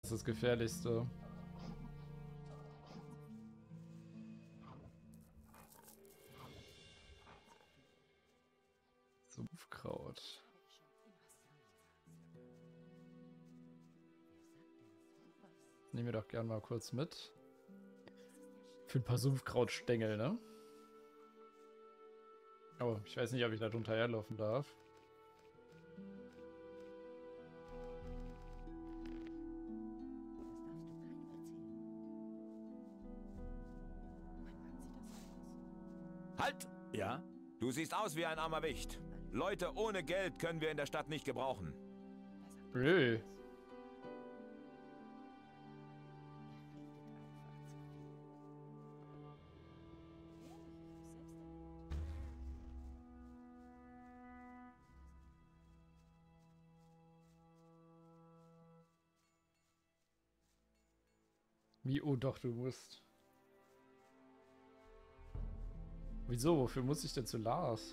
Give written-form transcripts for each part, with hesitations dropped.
ist das Gefährlichste. Sumpfkraut. Nehmen wir doch gern mal kurz mit. Für ein paar Sumpfkrautstängel, ne? Oh, ich weiß nicht, ob ich da drunter herlaufen darf. Halt! Ja? Du siehst aus wie ein armer Wicht. Leute ohne Geld können wir in der Stadt nicht gebrauchen. Nö. Wie? Oh doch, du musst. Wieso? Wofür muss ich denn zu Lars?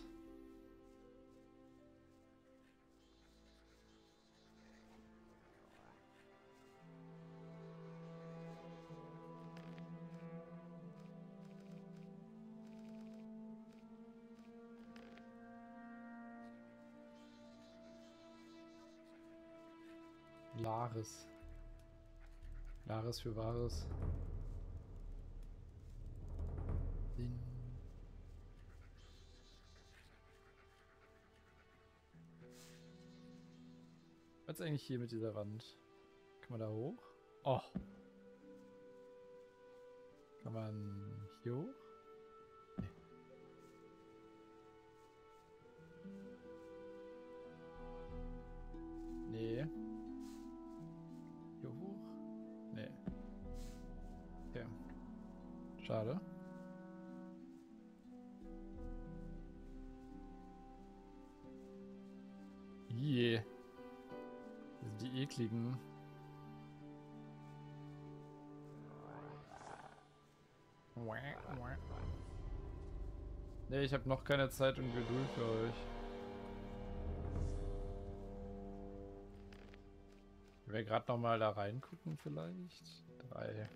Lares. Lares für Wahres. Was ist eigentlich hier mit dieser Wand? Kann man da hoch? Oh. Kann man hier hoch? Nee. Nee. Hier hoch? Nee. Okay. Schade. Je. Das sind die ekligen. Nee, ich habe noch keine Zeit und Geduld für euch. Ich will gerade noch mal da reingucken vielleicht. 3.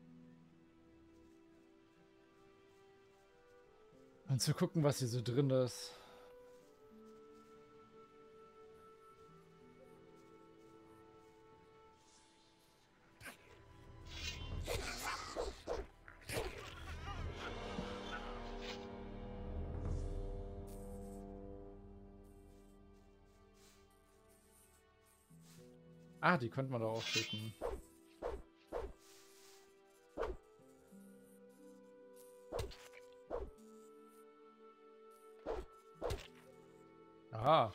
Und zu gucken, was hier so drin ist. Ah, die könnte man doch auch schicken. Aha.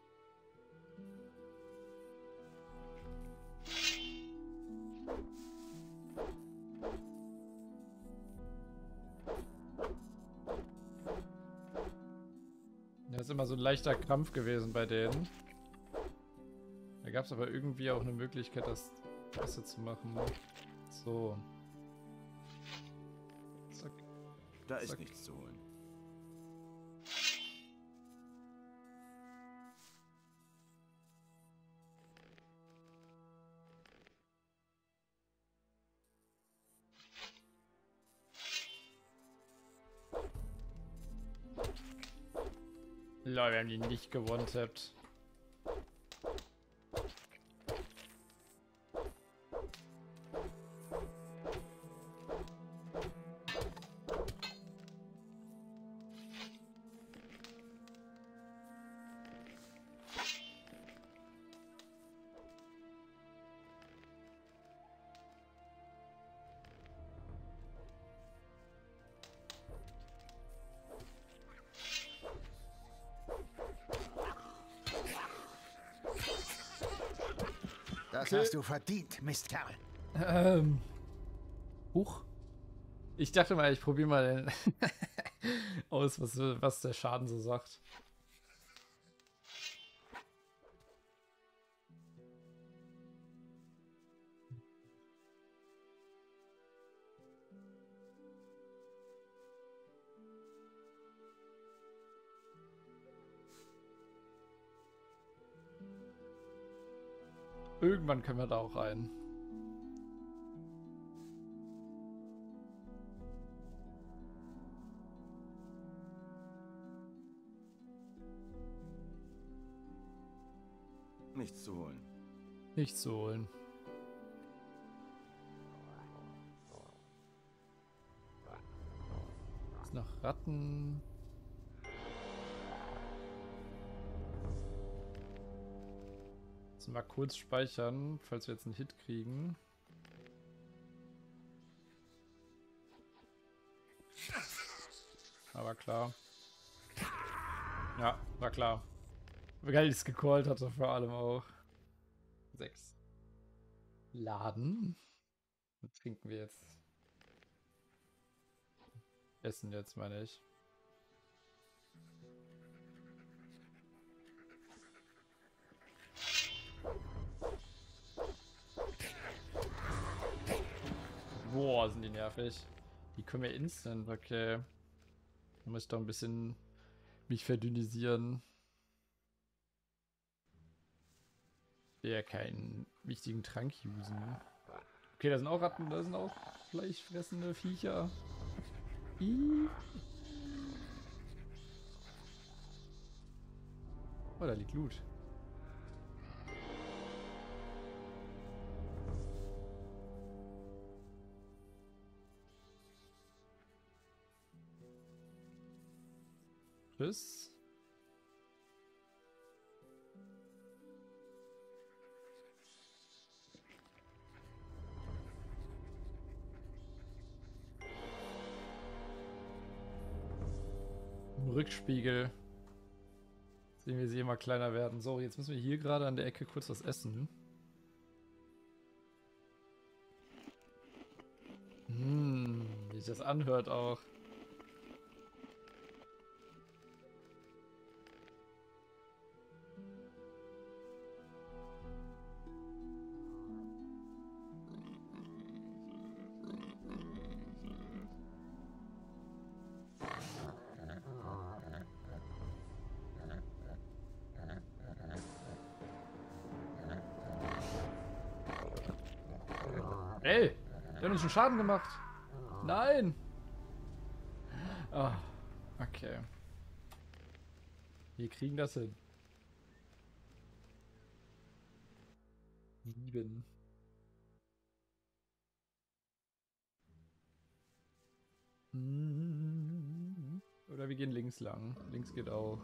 Das ist immer so ein leichter Krampf gewesen bei denen. Da gab es aber irgendwie auch eine Möglichkeit, das besser zu machen. So. Zack. Da ist Zack. nichts zu holen. Lol, wir haben die nicht gewonntappt. Das hast du verdient, Mistkerl. Huch. Ich dachte mal, ich probiere mal aus, was der Schaden so sagt. Irgendwann können wir da auch rein. nichts zu holen. Nichts zu holen. Ist noch Ratten. Jetzt mal kurz speichern, falls wir jetzt einen Hit kriegen. Aber klar. Ja, war klar. Wie geil ich es gecallt hatte, vor allem auch. 6. Laden. Was trinken wir jetzt? Essen jetzt, meine ich. Boah, sind die nervig. Die können wir instant, okay. Da muss ich doch ein bisschen mich verdünnisieren. Ja, keinen wichtigen Trank usen. Okay, da sind auch Ratten, da sind auch fleischfressende Viecher. Oh, da liegt Loot. Tschüss. Im Rückspiegel sehen wir sie immer kleiner werden. So, jetzt müssen wir hier gerade an der Ecke kurz was essen. Wie sich das anhört auch. Ey, der hat uns schon Schaden gemacht. Nein. Ah, okay. Wir kriegen das hin. 7. Oder wir gehen links lang. Links geht auch.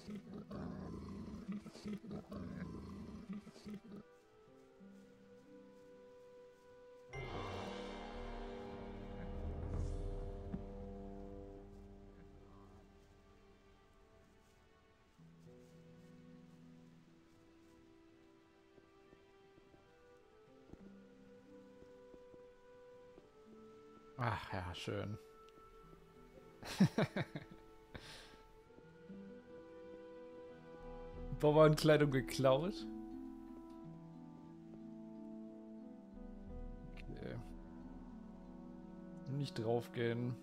Ach ja, schön. Bauernkleidung geklaut. Okay. Nicht draufgehen.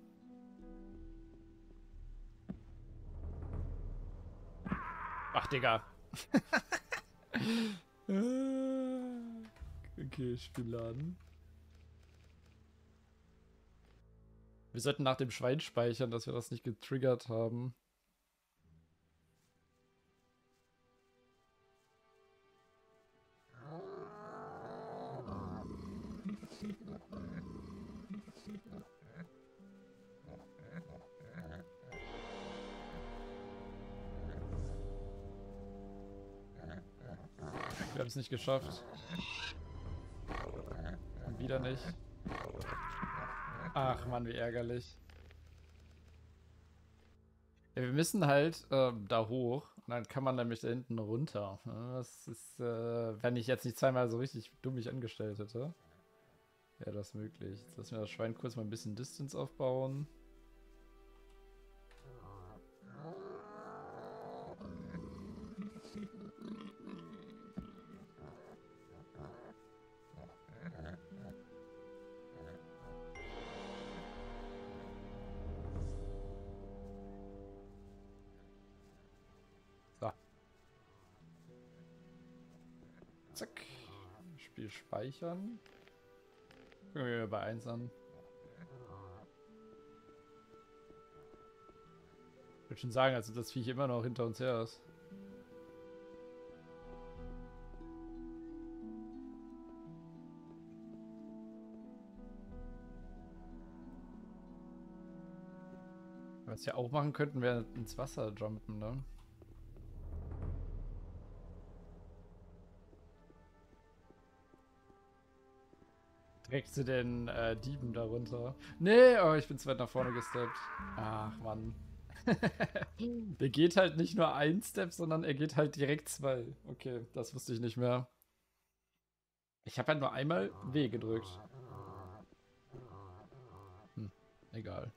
Ach, Digga. Okay, Spielladen. Wir sollten nach dem Schwein speichern, dass wir das nicht getriggert haben. Wir haben es nicht geschafft. Und wieder nicht. Ach Mann, wie ärgerlich. Ja, wir müssen halt da hoch. Und dann kann man nämlich da hinten runter. Das ist, wenn ich jetzt nicht zweimal so richtig dumm mich angestellt hätte, wäre das möglich. Jetzt lassen wir das Schwein kurz mal ein bisschen Distance aufbauen. So. Zack. Spiel speichern. Gucken wir bei 1 an. Ich würde schon sagen, also das Viech immer noch hinter uns her ist. Was wir auch machen könnten, wäre ins Wasser jumpen, ne? Direkt zu den Dieben darunter. Nee, oh, ich bin zu weit nach vorne gesteppt. Ach, Mann. Der geht halt nicht nur ein Step, sondern er geht halt direkt zwei. Okay, das wusste ich nicht mehr. Ich habe halt nur einmal W gedrückt. Egal.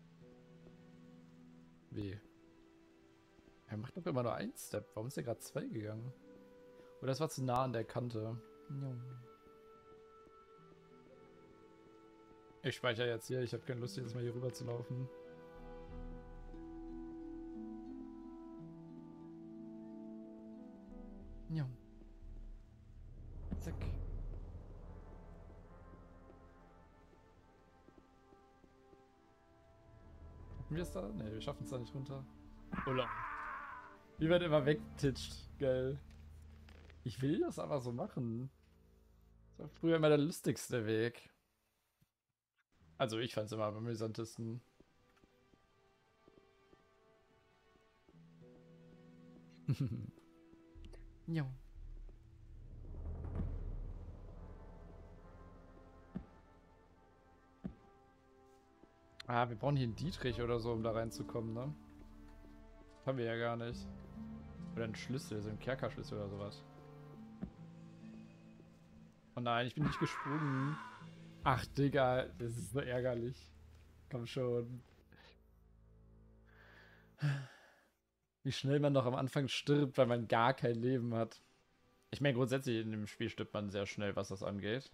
W. Er macht doch immer nur ein Step. Warum ist er gerade zwei gegangen? Oder das war zu nah an der Kante. Ich speichere jetzt hier. Ich habe keine Lust, jetzt mal hier rüber zu laufen. Ja. Zack. Schaffen wir es da? Ne, wir schaffen es da nicht runter. Oder? Wie wird immer wegtitscht. Geil. Ich will das aber so machen. Das war früher immer der lustigste Weg. Also ich fand es immer am amüsantesten. Ja. Ah, wir brauchen hier einen Dietrich oder so, um da reinzukommen, ne? Haben wir ja gar nicht. Oder einen Schlüssel, so einen Kerkerschlüssel oder sowas. Oh nein, ich bin nicht gesprungen. Ach, Digga, das ist so ärgerlich. Komm schon. Wie schnell man noch am Anfang stirbt, weil man gar kein Leben hat. Ich meine, grundsätzlich in dem Spiel stirbt man sehr schnell, was das angeht.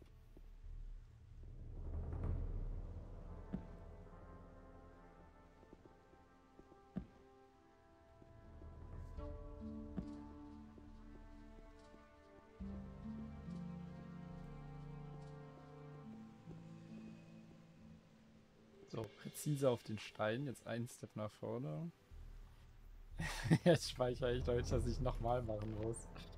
So, präzise auf den Stein. Jetzt ein Step nach vorne. Jetzt speichere ich Deutsch, dass ich nochmal machen muss.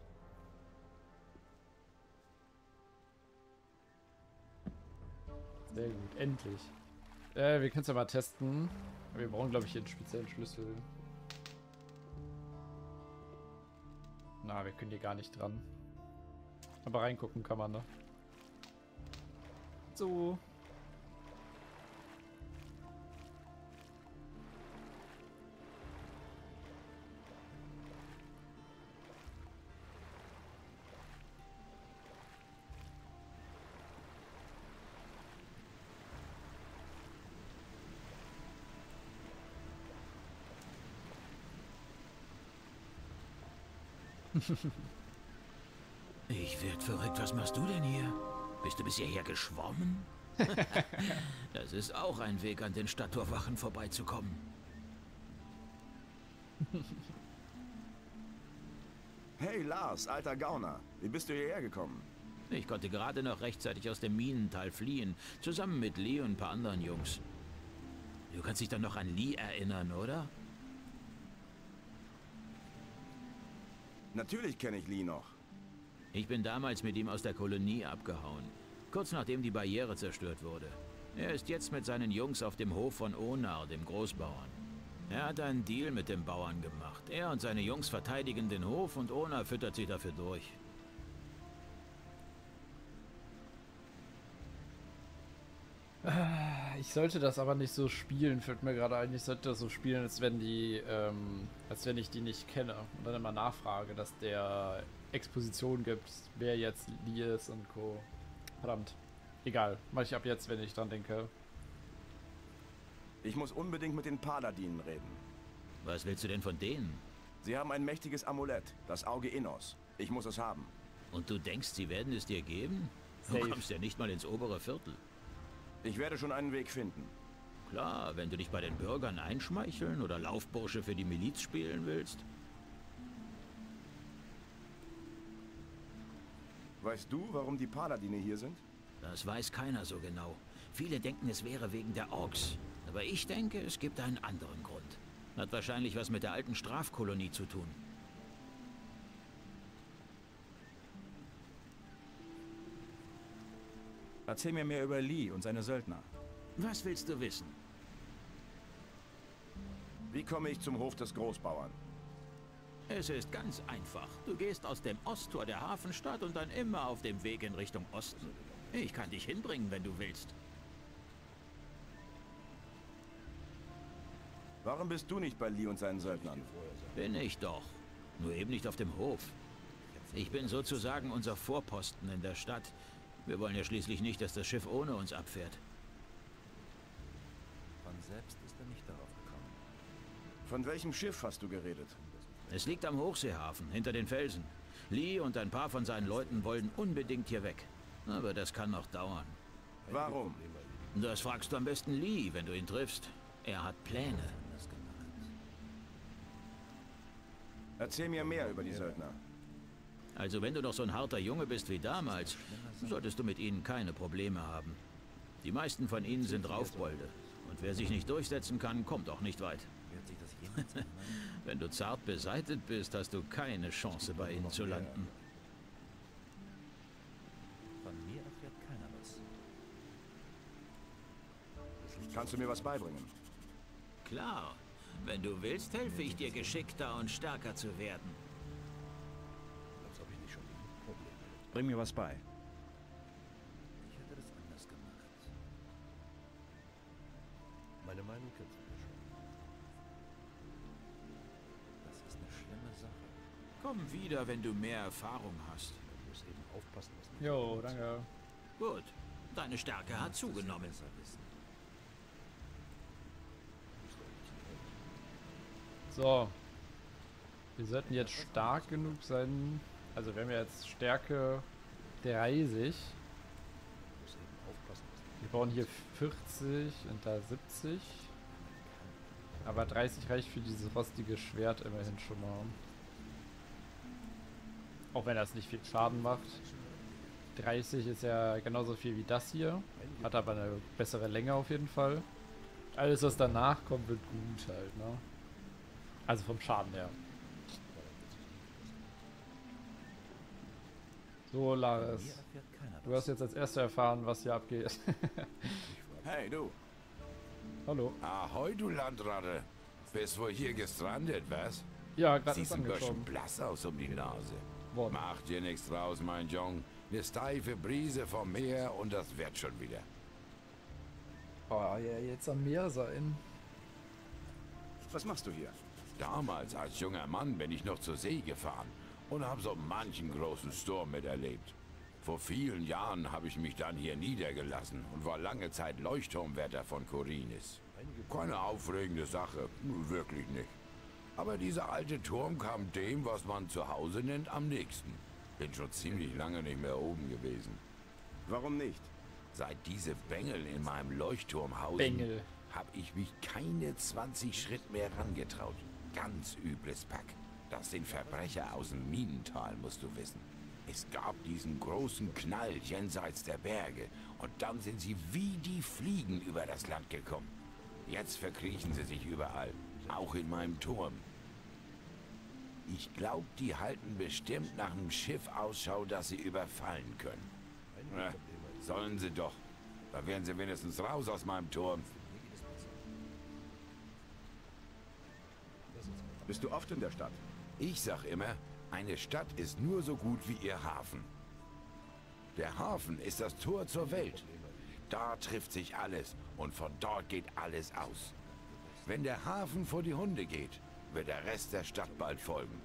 Sehr gut, endlich. Wir können es ja mal testen. Wir brauchen, glaube ich, hier einen speziellen Schlüssel. Na, wir können hier gar nicht dran. Aber reingucken kann man, ne? So. Ich werd verrückt, was machst du denn hier? Bist du bis hierher geschwommen? Das ist auch ein Weg, an den Stadttorwachen vorbeizukommen. Hey Lars, alter Gauner. Wie bist du hierher gekommen? Ich konnte gerade noch rechtzeitig aus dem Minental fliehen, zusammen mit Lee und ein paar anderen Jungs. Du kannst dich doch noch an Lee erinnern, oder? Natürlich kenne ich Lee noch. Ich bin damals mit ihm aus der Kolonie abgehauen, kurz nachdem die Barriere zerstört wurde. Er ist jetzt mit seinen Jungs auf dem Hof von Onar, dem Großbauern. Er hat einen Deal mit dem Bauern gemacht. Er und seine Jungs verteidigen den Hof und Onar füttert sie dafür durch. Ich sollte das aber nicht so spielen, fällt mir gerade ein. Ich sollte das so spielen, als wenn als wenn ich die nicht kenne. Und dann immer nachfrage, dass der Exposition gibt, wer jetzt Lee ist und Co. Verdammt. Egal. Mach ich ab jetzt, wenn ich dran denke. Ich muss unbedingt mit den Paladinen reden. Was willst du denn von denen? Sie haben ein mächtiges Amulett, das Auge Innos. Ich muss es haben. Und du denkst, sie werden es dir geben? Du Safe. kommst ja nicht mal ins obere Viertel. Ich werde schon einen Weg finden. Klar, wenn du dich bei den Bürgern einschmeicheln oder Laufbursche für die Miliz spielen willst. Weißt du, warum die Paladine hier sind? Das weiß keiner so genau. Viele denken, es wäre wegen der Orks. Aber ich denke, es gibt einen anderen Grund. Hat wahrscheinlich was mit der alten Strafkolonie zu tun. Erzähl mir mehr über Lee und seine Söldner. Was willst du wissen? Wie komme ich zum Hof des Großbauern? Es ist ganz einfach. Du gehst aus dem Osttor der Hafenstadt und dann immer auf dem Weg in Richtung Osten. Ich kann dich hinbringen, wenn du willst. Warum bist du nicht bei Lee und seinen Söldnern? Bin ich doch. Nur eben nicht auf dem Hof. Ich bin sozusagen unser Vorposten in der Stadt. Wir wollen ja schließlich nicht, dass das Schiff ohne uns abfährt. Von selbst ist er nicht darauf gekommen. Von welchem Schiff hast du geredet? Es liegt am Hochseehafen, hinter den Felsen. Lee und ein paar von seinen Leuten wollen unbedingt hier weg. Aber das kann noch dauern. Warum? Das fragst du am besten Lee, wenn du ihn triffst. Er hat Pläne. Erzähl mir mehr über die Söldner. Also wenn du noch so ein harter Junge bist wie damals, solltest du mit ihnen keine Probleme haben. Die meisten von ihnen sind Raufbolde. Und wer sich nicht durchsetzen kann, kommt auch nicht weit. Wird sich das jemals ändern? Wenn du zart beseitet bist, hast du keine Chance, bei ihnen zu landen. Von mir erfährt keiner was. Kannst du mir was beibringen? Klar. Wenn du willst, helfe ich dir, geschickter und stärker zu werden. Als ob ich nicht schon genug Probleme hätte. Bring mir was bei. Ich hätte das anders gemacht. Meine Meinung kennst du ja schon. Das ist eine schlimme Sache. Komm wieder, wenn du mehr Erfahrung hast. Man muss eben aufpassen, was man Jo, tut. danke. Gut. Deine Stärke hat Das ist zugenommen. besser wissen. So. Wir sollten jetzt stark genug sein. Also wir haben ja jetzt Stärke 30. Man muss eben aufpassen, was man Wir brauchen hier 40 und da 70. Aber 30 reicht für dieses rostige Schwert immerhin schon mal. Auch wenn das nicht viel Schaden macht. 30 ist ja genauso viel wie das hier. Hat aber eine bessere Länge auf jeden Fall. Alles was danach kommt wird gut halt, ne? Also vom Schaden her. So, Laris. Mir erfährt keiner Du hast jetzt als Erster erfahren, was hier abgeht. Hey, du. Hallo. Ahoi, du Landratte. Bist wohl hier gestrandet, was? Ja, gerade ist Siehst ein bisschen angekommen. blass aus um die Nase. Worden. Mach dir nichts draus, mein Jung. Eine steife Brise vom Meer und das wird schon wieder. Oh, ja, jetzt am Meer sein. Was machst du hier? Damals als junger Mann bin ich noch zur See gefahren und habe so manchen großen Sturm miterlebt. Vor vielen Jahren habe ich mich dann hier niedergelassen und war lange Zeit Leuchtturmwärter von Korinis. Keine aufregende Sache, wirklich nicht. Aber dieser alte Turm kam dem, was man zu Hause nennt, am nächsten. Bin schon ziemlich lange nicht mehr oben gewesen. Warum nicht? Seit diese Bengel in meinem Leuchtturm hausen, Bengel. habe ich mich keine 20 Schritt mehr rangetraut. Ganz übles Pack. Das sind Verbrecher aus dem Minental, musst du wissen. Es gab diesen großen Knall jenseits der Berge und dann sind sie wie die Fliegen über das Land gekommen. Jetzt verkriechen sie sich überall, auch in meinem Turm. Ich glaube, die halten bestimmt nach einem Schiff Ausschau, das sie überfallen können. Na, sollen sie doch. Da wären sie wenigstens raus aus meinem Turm. Bist du oft in der Stadt? Ich sag immer, eine Stadt ist nur so gut wie ihr Hafen. Der Hafen ist das Tor zur Welt. Da trifft sich alles und von dort geht alles aus. Wenn der Hafen vor die Hunde geht, wird der Rest der Stadt bald folgen.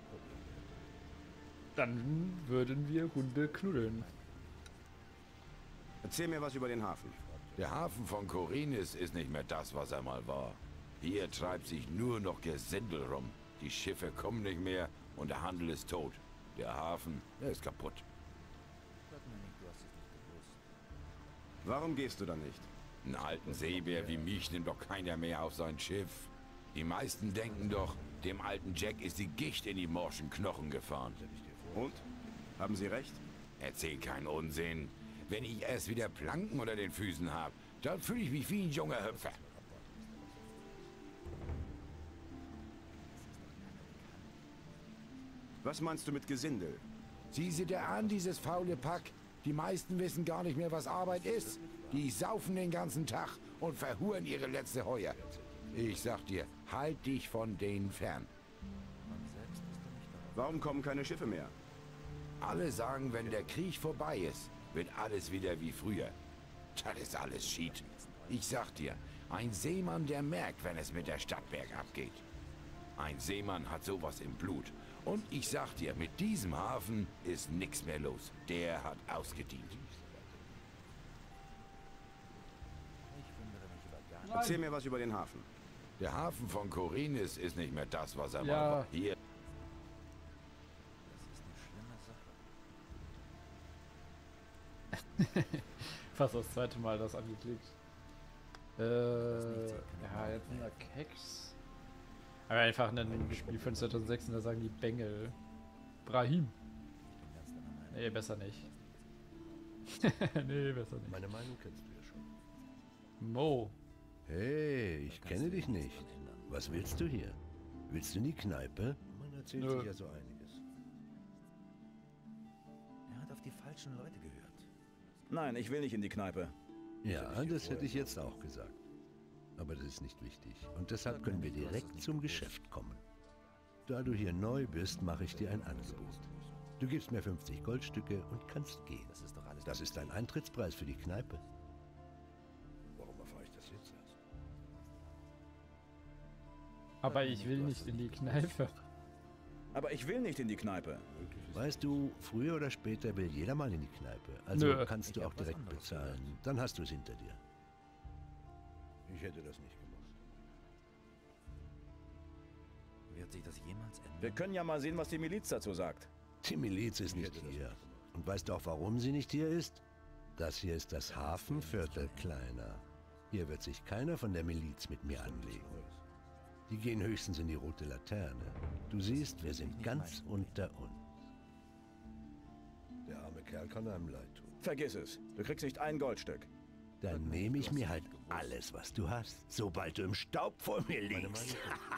Dann würden wir Hunde knuddeln. Erzähl mir was über den Hafen. Der Hafen von Korinis ist nicht mehr das, was er mal war. Hier treibt sich nur noch Gesindel rum. Die Schiffe kommen nicht mehr und der Handel ist tot. Der Hafen, der ist kaputt. Sag mir nicht, du hast es nicht gewusst. Warum gehst du da nicht? Einen alten Seebär wie mich nimmt doch keiner mehr auf sein Schiff. Die meisten denken doch, dem alten Jack ist die Gicht in die morschen Knochen gefahren. Und? Haben sie recht? Erzähl keinen Unsinn. Wenn ich erst wieder Planken unter den Füßen habe, dann fühle ich mich wie ein junger Hüpfer. Was meinst du mit Gesindel? Sieh sie dir an, dieses faule Pack. Die meisten wissen gar nicht mehr, was Arbeit ist. Die saufen den ganzen Tag und verhuren ihre letzte Heuer. Ich sag dir, halt dich von denen fern. Warum kommen keine Schiffe mehr? Alle sagen, wenn der Krieg vorbei ist, wird alles wieder wie früher. Das ist alles Shit. Ich sag dir, ein Seemann, der merkt, wenn es mit der Stadt bergab geht. Ein Seemann hat sowas im Blut. Und ich sag dir, mit diesem Hafen ist nichts mehr los. Der hat ausgedient. Erzähl mir was über den Hafen. Der Hafen von Korinis ist nicht mehr das, was er mal Ja. war. Hier. Fast das zweite Mal das angeklickt. Ja, jetzt sind wir Keks. Aber einfach ein Spiel von 2006 und da sagen die Bengel. Brahim. Nee, besser nicht. Nee, besser nicht. Meine Meinung kennst du ja schon. Mo. Hey, ich kenne dich nicht. Was willst du hier? Willst du in die Kneipe? Man erzählt Nö. sich ja so einiges. Er hat auf die falschen Leute gehört. Nein, ich will nicht in die Kneipe. Ja, das hätte ich jetzt auch gesagt. Aber das ist nicht wichtig. Und deshalb können wir direkt zum Geschäft kommen. Da du hier neu bist, mache ich dir ein Angebot. Du gibst mir 50 Goldstücke und kannst gehen. Das ist doch alles. Das ist dein Eintrittspreis für die Kneipe. Warum erfahre ich das jetzt erst? Aber ich will nicht in die Kneipe. Aber ich will nicht in die Kneipe. Weißt du, früher oder später will jeder mal in die Kneipe. Also Nö. kannst du Ich auch hab was direkt anderes bezahlen. Dann hast du es hinter dir. Ich hätte das nicht gemacht. Wird sich das jemals ändern? Wir können ja mal sehen, was die Miliz dazu sagt. Die Miliz ist nicht hier. Und weißt du auch, warum sie nicht hier ist? Das hier ist das Hafenviertel, Kleiner. Hier wird sich keiner von der Miliz mit mir anlegen. Die gehen höchstens in die rote Laterne. Du siehst, wir sind ganz unter uns. Der arme Kerl kann einem leid tun. Vergiss es. Du kriegst nicht ein Goldstück. Dann nehme ich mir halt alles, was du hast, sobald du im Staub vor mir liegst.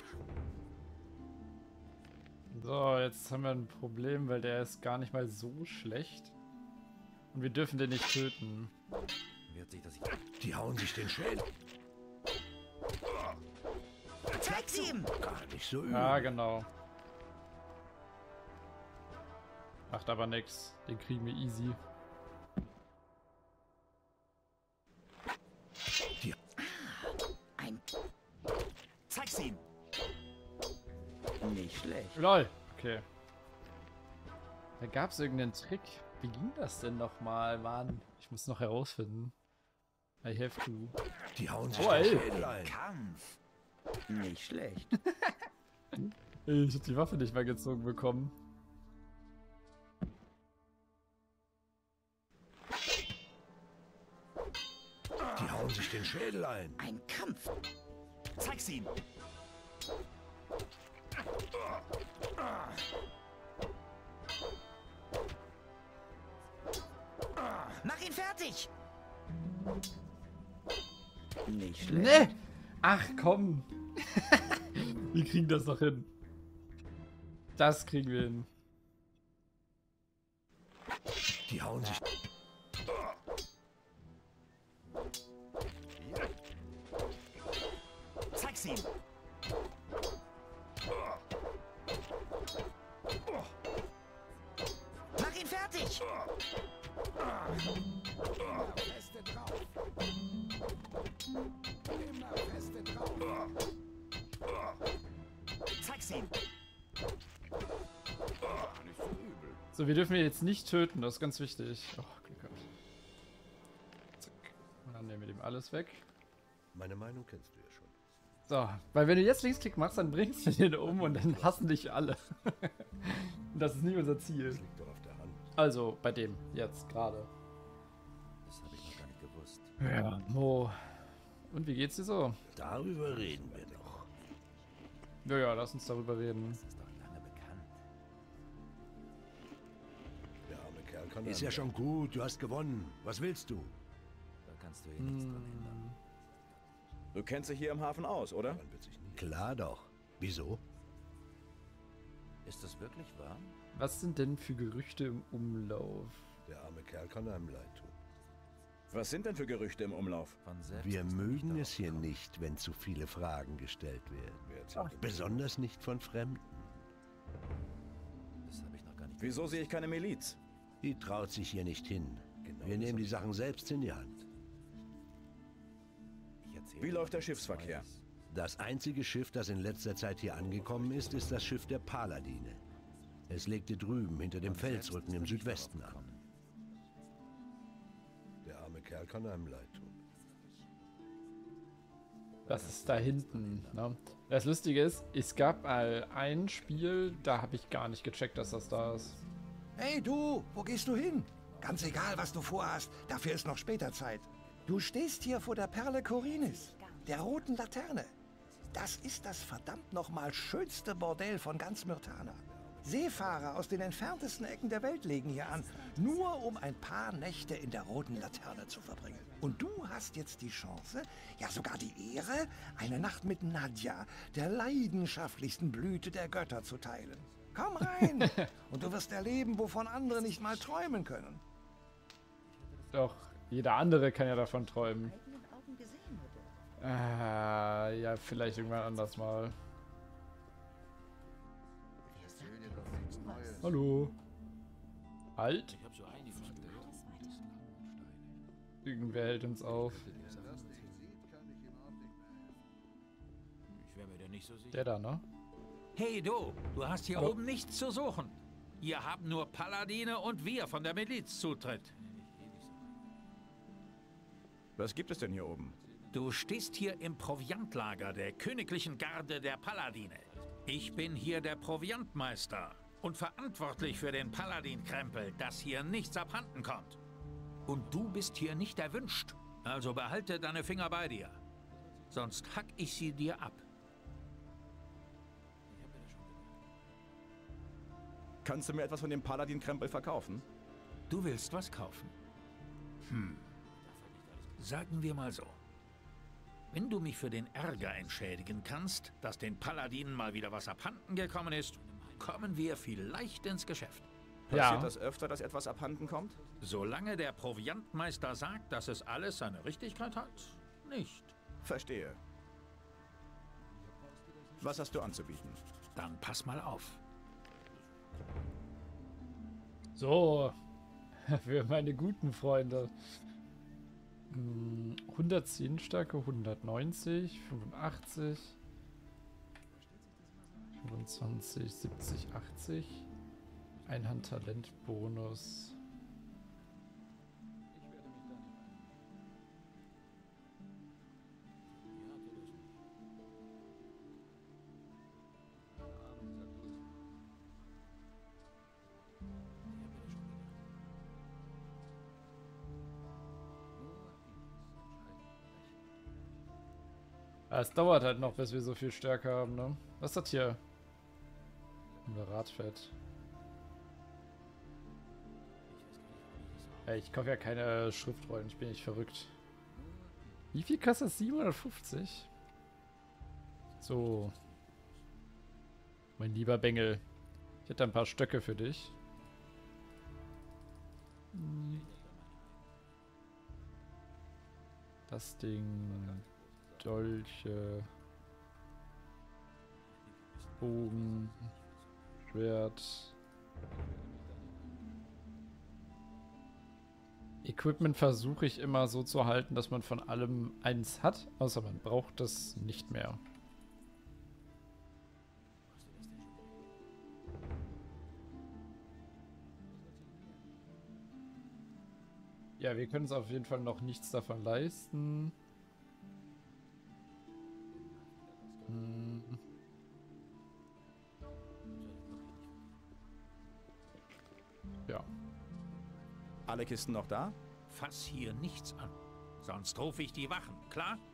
So, jetzt haben wir ein Problem, weil der ist gar nicht mal so schlecht. Und wir dürfen den nicht töten. Wird sich das Die hauen sich den Schädel. Zeig's ihm! Gar nicht so übel. Ja, genau. Macht aber nix. Den kriegen wir easy. Zeig's ihm! nicht schlecht. LOL. Okay. Da gab's irgendeinen Trick. Wie ging das denn nochmal, Mann? Ich muss noch herausfinden. I have to. Die hauen sich Oh, den ey. Schädel ein. Kampf. Nicht schlecht. Ich hab die Waffe nicht mehr gezogen bekommen. Die hauen sich den Schädel ein. Ein Kampf! Zeig's ihm! Mach ihn fertig! Nicht schlecht. Nee! Ach komm! Wir kriegen das doch hin. Das kriegen wir hin. Die hauen sich. Zeig's ihm! Mach ihn fertig! Feste drauf. Immer feste drauf. Zeig's ihm! Nicht so übel. So, wir dürfen ihn jetzt nicht töten, das ist ganz wichtig. Oh, Glück gehabt. Zack. Und dann nehmen wir dem alles weg. Meine Meinung kennst du ja schon. So, weil wenn du jetzt Linksklick machst, dann bringst du den um und dann hassen dich alle. Und das ist nicht unser Ziel. Das liegt doch auf der Hand. Also, bei dem, jetzt, gerade. Das habe ich noch gar nicht gewusst. Ja, Mo. Und wie geht's dir so? Darüber reden wir noch. Ja, ja, lass uns darüber reden. Das ist doch lange bekannt. Der arme Kerl kann ist ja schon gut, du hast gewonnen. Was willst du? Da kannst du eh nichts dran ändern. Du kennst dich hier im Hafen aus, oder? Daran wird sich nie. Klar doch. Wieso? Ist das wirklich wahr? Was sind denn für Gerüchte im Umlauf? Der arme Kerl kann einem leid tun. Was sind denn für Gerüchte im Umlauf? Von selbst Wir ist er mögen nicht es hier darauf nicht, wenn zu viele Fragen gestellt werden. Besonders nicht von Fremden. gekommen. Das habe ich noch gar nicht Wieso sehe ich keine Miliz? Die traut sich hier nicht hin. Genau Wir das nehmen hab die ich Sachen selbst in die Hand. Ich erzähle Wie dir, läuft der was ich Schiffsverkehr? weiß. Das einzige Schiff, das in letzter Zeit hier angekommen ist, ist das Schiff der Paladine. Es legte drüben hinter dem Von selbst Felsrücken ist im er nicht Südwesten darauf an. gekommen. Der arme Kerl kann einem leid tun. Das ist da hinten. Ne? Das Lustige ist, es gab mal ein Spiel, da habe ich gar nicht gecheckt, dass das da ist. Hey du, wo gehst du hin? Ganz egal, was du vorhast, dafür ist noch später Zeit. Du stehst hier vor der Perle Korinis, der roten Laterne. Das ist das verdammt nochmal schönste Bordell von ganz Myrtana. Seefahrer aus den entferntesten Ecken der Welt legen hier an, nur um ein paar Nächte in der roten Laterne zu verbringen. Und du hast jetzt die Chance, ja sogar die Ehre, eine Nacht mit Nadja, der leidenschaftlichsten Blüte der Götter, zu teilen. Komm rein und du wirst erleben, wovon andere nicht mal träumen können. Doch, jeder andere kann ja davon träumen. Ja, vielleicht irgendwann anders mal. Hallo. Halt. Ich habe so einige Irgendwer hält uns auf. Ich wäre mir da nicht so sicher. Der da, ne? Hey du, du hast hier Hallo. oben nichts zu suchen. Hier haben nur Paladine und wir von der Miliz Zutritt. Was gibt es denn hier oben? Du stehst hier im Proviantlager der königlichen Garde der Paladine. Ich bin hier der Proviantmeister und verantwortlich für den Paladin-Krempel, dass hier nichts abhanden kommt. Und du bist hier nicht erwünscht. Also behalte deine Finger bei dir. Sonst hack ich sie dir ab. Kannst du mir etwas von dem Paladin-Krempel verkaufen? Du willst was kaufen? Sagen wir mal so. Wenn du mich für den Ärger entschädigen kannst, dass den Paladinen mal wieder was abhanden gekommen ist, kommen wir vielleicht ins Geschäft. Passiert das öfter, dass etwas abhanden kommt? Solange der Proviantmeister sagt, dass es alles seine Richtigkeit hat, nicht. Verstehe. Was hast du anzubieten? Dann pass mal auf. So. Für meine guten Freunde. 110 Stärke, 190, 85, 25, 70, 80. Einhandtalent-Bonus. Es dauert halt noch, bis wir so viel Stärke haben, ne? Was ist das hier? Radfett. Ey, ich kaufe ja keine Schriftrollen, ich bin nicht verrückt. Wie viel kostet das? 750? So. Mein lieber Bengel. Ich hätte ein paar Stöcke für dich. Das Ding. Dolche. Bogen. Schwert. Equipment versuche ich immer so zu halten, dass man von allem eins hat, außer man braucht das nicht mehr. Ja, wir können uns auf jeden Fall noch nichts davon leisten. Ja. Alle Kisten noch da? Fass hier nichts an. Sonst rufe ich die Wachen, klar?